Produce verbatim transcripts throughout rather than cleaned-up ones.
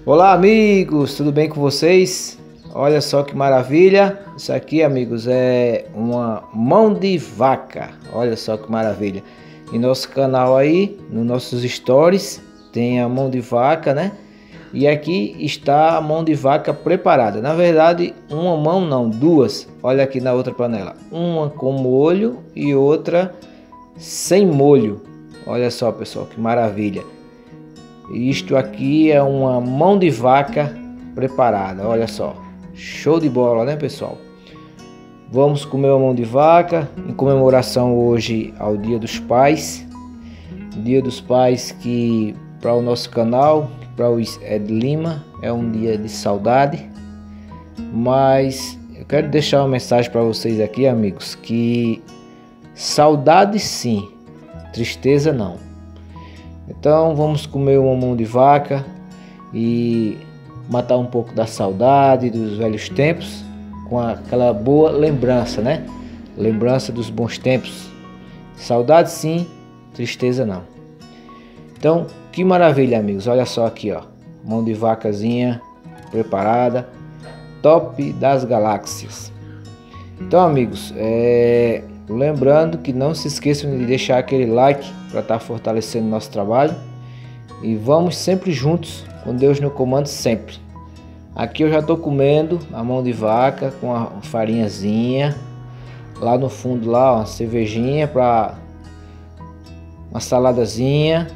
Olá amigos, tudo bem com vocês? Olha só que maravilha, isso aqui amigos é uma mão de vaca, olha só que maravilha. Em nosso canal aí, nos nossos stories, tem a mão de vaca, né? E aqui está a mão de vaca preparada, na verdade uma mão não, duas, olha aqui na outra panela, uma com molho e outra sem molho. Olha só pessoal, que maravilha. Isto aqui é uma mão de vaca preparada, olha só, show de bola, né pessoal? Vamos comer uma mão de vaca em comemoração hoje ao Dia dos Pais. Dia dos Pais que para o nosso canal, para o Ed Lima, é um dia de saudade. Mas eu quero deixar uma mensagem para vocês aqui amigos, que saudade sim, tristeza não. Então vamos comer uma mão de vaca e matar um pouco da saudade dos velhos tempos com aquela boa lembrança, né? Lembrança dos bons tempos. Saudade sim, tristeza não. Então, que maravilha amigos, olha só aqui ó, mão de vacazinha preparada, top das galáxias. Então amigos, é... lembrando que não se esqueçam de deixar aquele like para estar fortalecendo nosso trabalho. E vamos sempre juntos, com Deus no comando sempre. Aqui eu já estou comendo a mão de vaca com a farinhazinha. Lá no fundo lá, ó, uma cervejinha para uma saladazinha.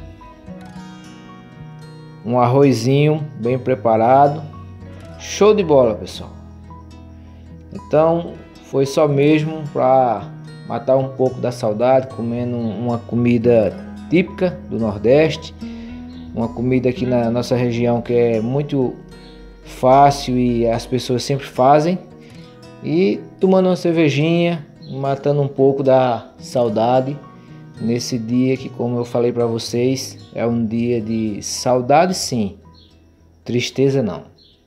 Um arrozinho bem preparado. Show de bola pessoal. Então foi só mesmo para matar um pouco da saudade, comendo uma comida típica do Nordeste, uma comida aqui na nossa região que é muito fácil e as pessoas sempre fazem, e tomando uma cervejinha, matando um pouco da saudade nesse dia que, como eu falei para vocês, é um dia de saudade sim, tristeza não.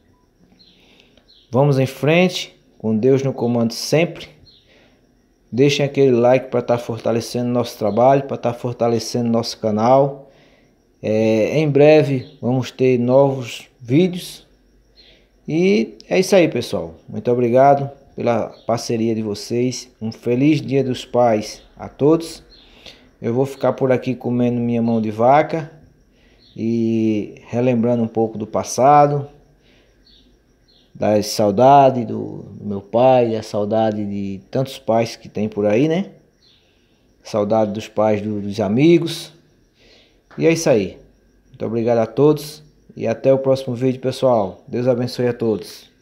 Vamos em frente, com Deus no comando sempre. Deixem aquele like para estar fortalecendo nosso trabalho, para estar fortalecendo nosso canal. É, em breve vamos ter novos vídeos. E é isso aí pessoal. Muito obrigado pela parceria de vocês. Um feliz Dia dos Pais a todos. Eu vou ficar por aqui comendo minha mão de vaca e relembrando um pouco do passado, da saudade do, do meu pai, da saudade de tantos pais que tem por aí, né? Saudade dos pais do, dos amigos. E é isso aí. Muito obrigado a todos e até o próximo vídeo, pessoal. Deus abençoe a todos.